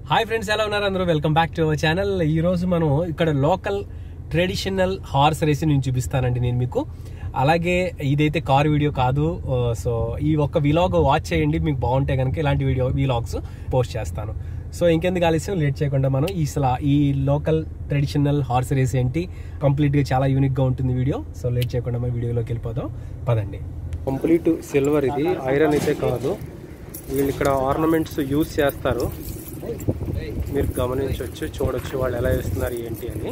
Hi friends, ఎలా ఉన్నారు అందరూ? Welcome back to our channel. ఈ రోజు మనం ఇక్కడ లోకల్ ట్రెడిషనల్ హార్స్ రేస్ నేను చూపిస్తానండి నేను మీకు. అలాగే ఇదైతే కార్ వీడియో కాదు. సో ఈ ఒక్క విలాగ్ వాచ్ చేయండి, మీకు బాగుంటాయి కనుక ఇలాంటి విలాగ్స్ పోస్ట్ చేస్తాను. సో ఇంకెందుకు ఆలస్యం, లేట్ చేయకుండా మనం ఈ లోకల్ ట్రెడిషనల్ హార్స్ రేస్ ఏంటి, కంప్లీట్గా చాలా యూనిక్గా ఉంటుంది వీడియో. సో లేట్ చేయకుండా మనం వీడియోలోకి వెళ్ళిపోదాం, పదండి. కంప్లీట్ సిల్వర్, ఇది ఐరన్ అయితే కాదు. వీళ్ళు ఇక్కడ ఆర్నమెంట్స్ యూజ్ చేస్తారు, మీరు గమనించవచ్చు, చూడొచ్చు వాళ్ళు ఎలా వేస్తున్నారు ఏంటి అని.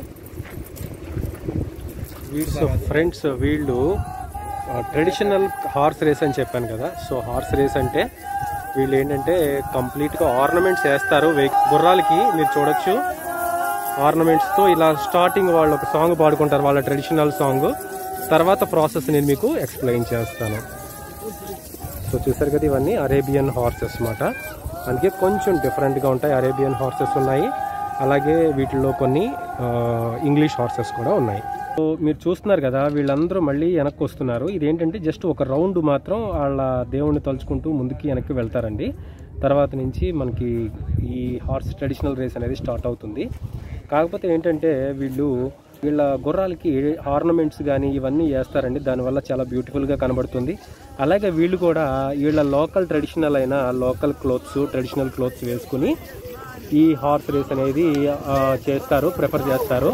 ఫ్రెండ్స్ వీళ్ళు ట్రెడిషనల్ హార్స్ రేస్ అని చెప్పాను కదా. సో హార్స్ రేస్ అంటే వీళ్ళు ఏంటంటే కంప్లీట్గా ఆర్నమెంట్స్ వేస్తారు గుర్రాలకి. మీరు చూడొచ్చు ఆర్నమెంట్స్తో ఇలా స్టార్టింగ్ వాళ్ళు ఒక సాంగ్ పాడుకుంటారు, వాళ్ళ ట్రెడిషనల్ సాంగ్. తర్వాత ప్రాసెస్ నేను మీకు ఎక్స్ప్లెయిన్ చేస్తాను. సో చూసారు కదా, ఇవన్నీ అరేబియన్ హార్సెస్ అన్నమాట. అందుకే కొంచెం డిఫరెంట్గా ఉంటాయి. అరేబియన్ హార్సెస్ ఉన్నాయి, అలాగే వీటిల్లో కొన్ని ఇంగ్లీష్ హార్సెస్ కూడా ఉన్నాయి. సో మీరు చూస్తున్నారు కదా, వీళ్ళందరూ మళ్ళీ వెనక్కి వస్తున్నారు. ఇదేంటంటే జస్ట్ ఒక రౌండ్ మాత్రం వాళ్ళ దేవుణ్ణి తలుచుకుంటూ ముందుకి వెనక్కి వెళ్తారండి. తర్వాత నుంచి మనకి ఈ హార్స్ ట్రెడిషనల్ రేస్ అనేది స్టార్ట్ అవుతుంది. కాకపోతే ఏంటంటే వీళ్ళ గుర్రాలకి ఆర్నమెంట్స్ కానీ ఇవన్నీ వేస్తారండి, దానివల్ల చాలా బ్యూటిఫుల్గా కనబడుతుంది. అలాగే వీళ్ళు కూడా వీళ్ళ లోకల్ ట్రెడిషనల్ అయిన ట్రెడిషనల్ క్లోత్స్ వేసుకుని ఈ హార్స్ రేస్ అనేది ప్రిఫర్ చేస్తారు.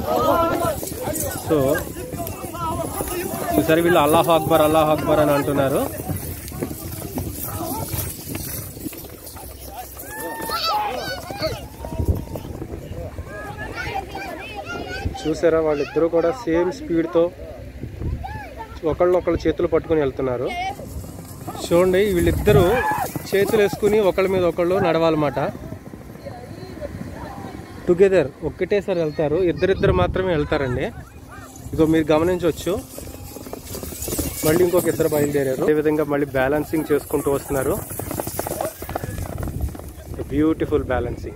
సో ఈసారి వీళ్ళు అల్లాహ్ అక్బర్ అని అంటున్నారు. చూసారా, వాళ్ళిద్దరూ కూడా సేమ్ స్పీడ్తో ఒకళ్ళు చేతులు పట్టుకుని వెళ్తున్నారు. చూడండి, వీళ్ళిద్దరూ చేతులు వేసుకుని ఒకళ్ళ మీద ఒకళ్ళు నడవాలన్నమాట. టుగెదర్ ఒక్కటేసారి వెళ్తారు, ఇద్దరిద్దరు మాత్రమే వెళ్తారండి. ఇగో మీరు గమనించవచ్చు, మళ్ళీ ఇంకొక ఇద్దరు బయలుదేరారు. అదేవిధంగా మళ్ళీ బ్యాలెన్సింగ్ చేసుకుంటూ వస్తున్నారు. Beautiful balancing.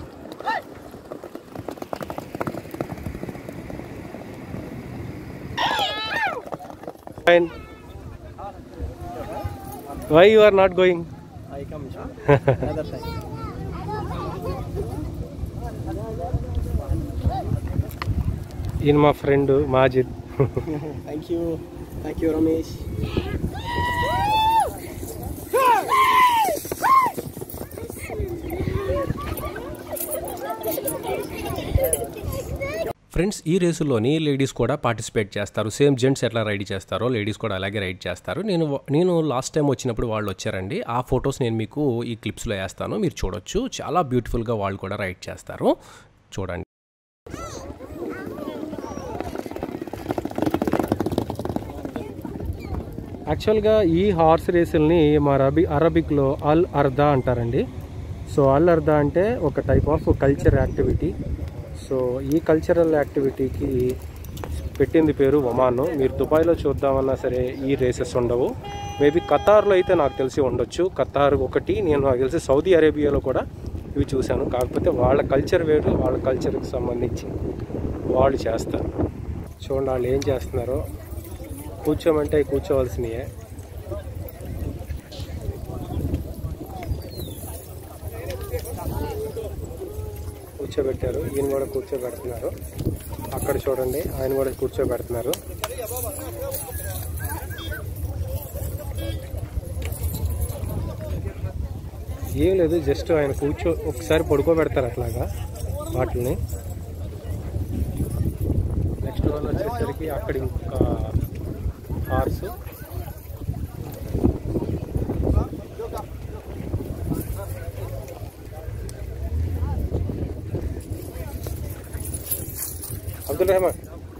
Fine. Why you are not going? I come another time. In my friend Majid. Thank you Ramesh. Friends, ఈ రేసులోని లేడీస్ కూడా పార్టిసిపేట్ చేస్తారు. సేమ్ జెంట్స్ ఎట్లా రైడ్ చేస్తారో లేడీస్ కూడా అలాగే రైడ్ చేస్తారు. నేను లాస్ట్ టైం వచ్చినప్పుడు వాళ్ళు వచ్చారండి. ఆ ఫొటోస్ నేను మీకు ఈ క్లిప్స్లో వేస్తాను, మీరు చూడొచ్చు. చాలా బ్యూటిఫుల్గా వాళ్ళు కూడా రైడ్ చేస్తారు, చూడండి. యాక్చువల్గా ఈ హార్స్ రేసుల్ని మా అరబిక్లో అల్ అర్దా అంటారండి. సో అల్ అర్దా అంటే ఒక type of culture activity. So ఈ కల్చరల్ యాక్టివిటీకి పెట్టింది పేరు ఒమాన్. మీరు దుబాయ్లో చూద్దామన్నా సరే ఈ రేసెస్ ఉండవు. మేబీ ఖతార్లో అయితే నాకు తెలిసి ఉండొచ్చు. ఖతార్ ఒకటి, నాకు తెలిసి సౌదీ అరేబియాలో కూడా ఇవి చూశాను. కాకపోతే వాళ్ళ కల్చర్ వేరు, వాళ్ళ కల్చర్కి సంబంధించి వాళ్ళు చేస్తారు. చూడండి వాళ్ళు ఏం చేస్తున్నారో. కూర్చోమంటే కూర్చోవలసినయే. కూర్చోబెట్టారు, ఈయన కూడా కూర్చోబెడుతున్నారు. అక్కడ చూడండి, ఆయన కూడా కూర్చోబెడుతున్నారు. ఏం లేదు, జస్ట్ ఆయన ఒకసారి పడుకోబెడతారు అట్లాగా వాటిని. నెక్స్ట్ వన్ వచ్చేసరికి అక్కడ ఇంకొక horse. Abdul Rahman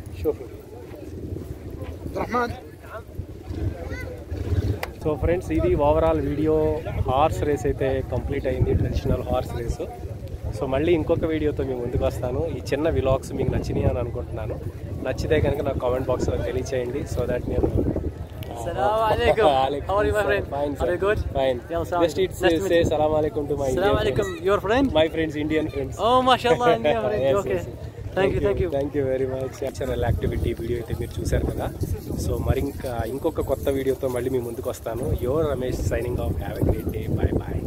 so friends, ఇది ఓవరాల్ వీడియో. హార్స్ రేస్ అయితే కంప్లీట్ అయింది, ట్రెడిషనల్ హార్స్ రేసు. సో మళ్ళీ ఇంకొక వీడియోతో మేము ముందుకు వస్తాను. ఈ చిన్న విలాగ్స్ మీకు నచ్చినాయి అని అనుకుంటున్నాను. నచ్చితే కనుక నాకు కామెంట్ బాక్స్లో తెలియచేయండి. సో దట్ నేను Assalamu alaikum. How are you, my friend? Fine, sir. Are you good? Fine. Just say salam alaikum to my Assalamu alaikum. Your friend? My friends, Indian friends. Oh, mashallah, Indian friend. Yes, Okay. yes. Thank you very much. Cultural activity video అయితే మీరు చూశారు కదా. So మరి ఇంకొక కొత్త వీడియోతో మళ్ళీ మీ ముందుకు వస్తాను. Your Ramesh signing off. Have a great day. Bye bye.